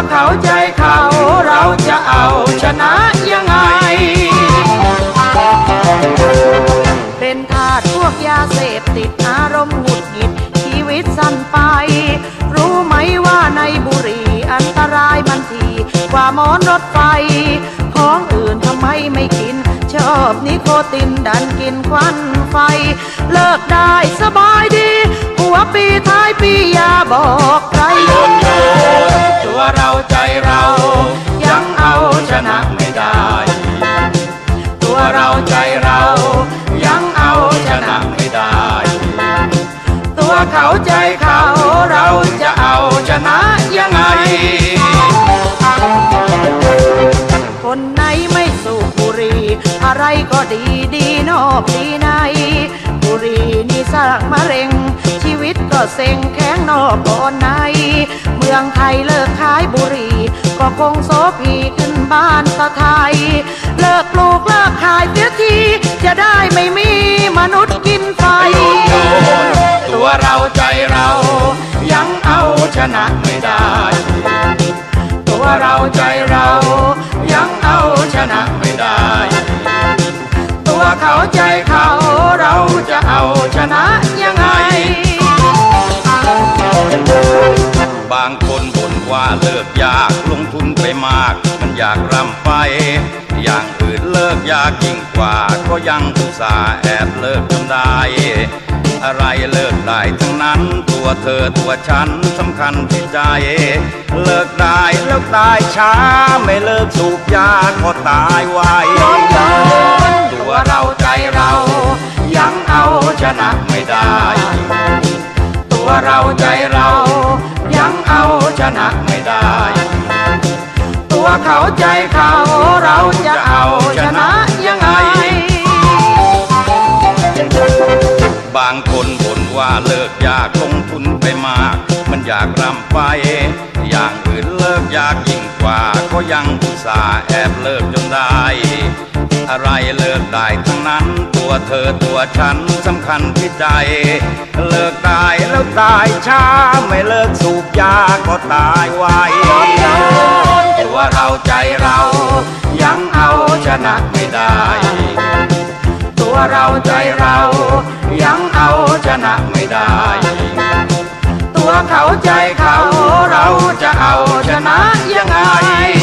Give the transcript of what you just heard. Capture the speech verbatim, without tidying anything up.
เขาใจเขาเราจะเอาชนะยังไงเป็นทาสพวกยาเสพติดอารมณ์หงุดหงิดชีวิตสั้นไปรู้ไหมว่าในบุหรี่อันตรายมันทีกว่าหมอนรถไฟของอื่นทำไมไม่กินชอบนิโคตินดันกินควันไฟเลิกได้สบายดีหัวปีท้ายปียาบอกใครโยนโยนตัวเราใจเรายังเอาชนะไม่ได้ตัวเราใจเรายังเอาชนะไม่ได้ตัวเขาใจเขาเราจะเอาชนะยังไงคนไหนไม่สูบบุหรี่อะไรก็ดีดีนอกดีในบุหรี่นี่สร้างมะเร็งชีวิตก็เซ็งแข็งนอกก่อนในเมืองไทยเลิกขายบุหรี่ก็คงโสพีขึ้นบ้านตะไทยเลิกปลูกเลิกขายเสียทีจะได้ไม่มีมนุษย์กินไฟตัวเราใจเรายังเอาชนะไม่ได้ตัวเราใจเรายังเอาชนะไม่ได้ตัวเขาใจเขาเราจะเอาชนะยังไงบางคนบ่นว่าเลิกยากลงทุนไปมากมันอยากร่ำไปอย่างอื่นเลิกยากยิ่งกว่าก็ยังอุตส่าห์แอบเลิกจนได้อะไรเลิกได้ทั้งนั้นตัวเธอตัวฉันสำคัญที่ใจเลิกได้แล้วตายช้าไม่เลิกสูบยาก็ตายไวตัวเราใจเรายังเอาชนะไม่ได้ตัวเราใจเรายังเอาชนะไม่ได้ตัวเขาใจเขาเราจะเอาชนะยังไงบางคนบ่นว่าเลิกยากลงทุนไปมากมันอยากร่ำไปอย่างอื่นเลิกยากยิ่งกว่าก็ยังอุตส่าห์แอบเลิกจนได้อะไรเลิกได้ทั้งนั้นตัวเธอตัวฉันสำคัญที่ใจเลิกได้แล้วตายช้าไม่เลิกสูบยาก็ตายไวตัวเราใจเรายังเอาชนะไม่ได้ตัวเราใจเรายังเอาชนะไม่ได้ตัวเขาใจเขาเราจะเอาชนะยังไง